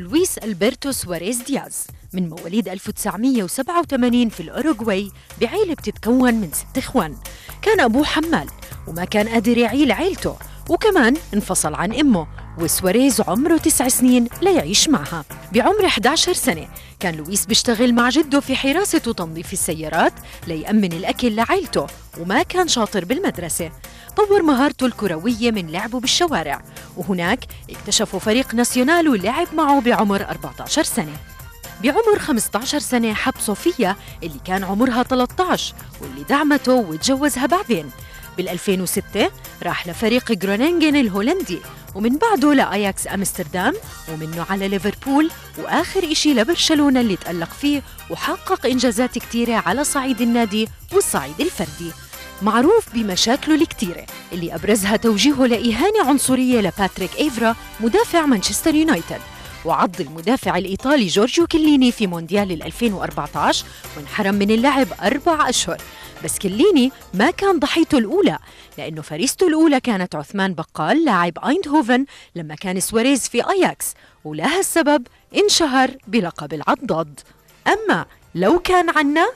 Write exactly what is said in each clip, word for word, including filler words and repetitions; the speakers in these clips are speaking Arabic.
لويس ألبرتو سواريز دياز من مواليد ألف وتسعمية وسبعة وثمانين في الأوروغواي بعيلة بتتكون من ست إخوان. كان أبوه حمال وما كان قادر يعيل عيلته، وكمان انفصل عن أمه، وسواريز عمره تسع سنين ليعيش معها. بعمر إحدى عشرة سنة كان لويس بيشتغل مع جده في حراسة وتنظيف السيارات ليأمن الأكل لعيلته، وما كان شاطر بالمدرسة. طور مهارته الكروية من لعبه بالشوارع، وهناك اكتشفوا فريق ناسيونال ولعب معه بعمر أربعة عشر سنة. بعمر خمسة عشر سنة حب صوفيا اللي كان عمرها ثلاثة عشر واللي دعمته وتجوزها بعدين. بالألفين وستة راح لفريق جرونينغن الهولندي، ومن بعده لأياكس أمستردام، ومنه على ليفربول، وآخر إشي لبرشلونة اللي تألق فيه وحقق إنجازات كتيرة على صعيد النادي والصعيد الفردي. معروف بمشاكله الكتيرة اللي أبرزها توجيهه لإهانة عنصرية لباتريك إيفرا مدافع مانشستر يونايتد، وعض المدافع الإيطالي جورجيو كليني في مونديال ألفين وأربعة عشر وانحرم من اللعب أربع أشهر. بس كليني ما كان ضحيته الأولى، لأنه فريسته الأولى كانت عثمان بقال لاعب أيندهوفن لما كان سواريز في أياكس، ولها السبب انشهر بلقب العضاد. أما لو كان عنا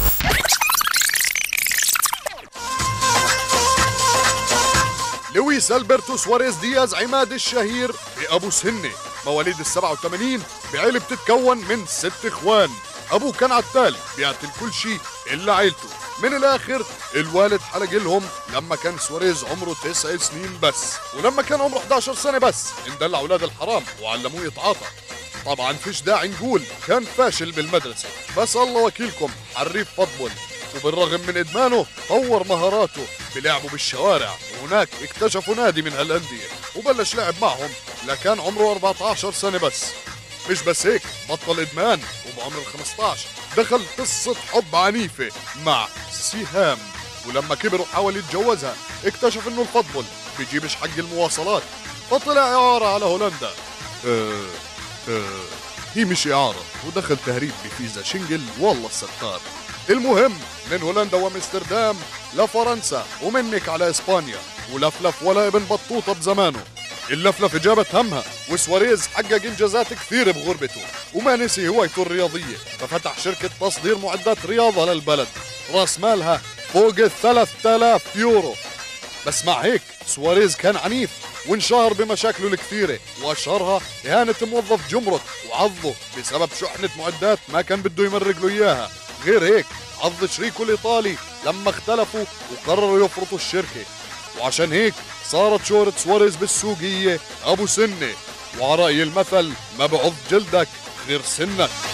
لويس ألبرتو سواريز دياز عماد الشهير بأبو سنة، مواليد السبعة وثمانين بعيلة بتتكون من ست إخوان. أبوه كان عتال بيعتل كل شيء إلا عيلته. من الآخر الوالد حلق لهم لما كان سواريز عمره تسع سنين بس، ولما كان عمره إحدى عشرة سنة بس اندلع أولاد الحرام وعلموه يتعاطى. طبعا فيش داعي نقول كان فاشل بالمدرسة، بس الله وكيلكم حريف فضل، وبالرغم من إدمانه طور مهاراته بلعبه بالشوارع، وهناك اكتشفوا نادي من هالأندية وبلش لعب معهم لكان عمره أربعة عشر سنة بس. مش بس هيك، بطل إدمان وبعمر خمسة عشر دخل قصة حب عنيفة مع سهام، ولما كبر وحاول يتجوزها اكتشف انه الفضل بيجيبش حق المواصلات، فطلع إعارة على هولندا. أه أه هي مش إعارة، ودخل تهريب بفيزا شنجل والله الستار. المهم من هولندا وامستردام لفرنسا، ومنك على إسبانيا، ولفلف ولا ابن بطوطة بزمانه. اللفلفة جابت همها، وسواريز حقق إنجازات كثير بغربته وما نسي هوايته الرياضية، ففتح شركة تصدير معدات رياضة للبلد راس مالها فوق الثلاثة آلاف يورو. بس مع هيك سواريز كان عنيف وانشهر بمشاكله الكثيرة، وأشهرها إهانة موظف جمرك وعضه بسبب شحنة معدات ما كان بده يمرق له إياها. غير هيك عض شريكه الإيطالي لما اختلفوا وقرروا يفرطوا الشركة، وعشان هيك صارت شهرة سواريز بالسوقية أبو سنة، وعرأي المثل ما بعض جلدك غير سنك.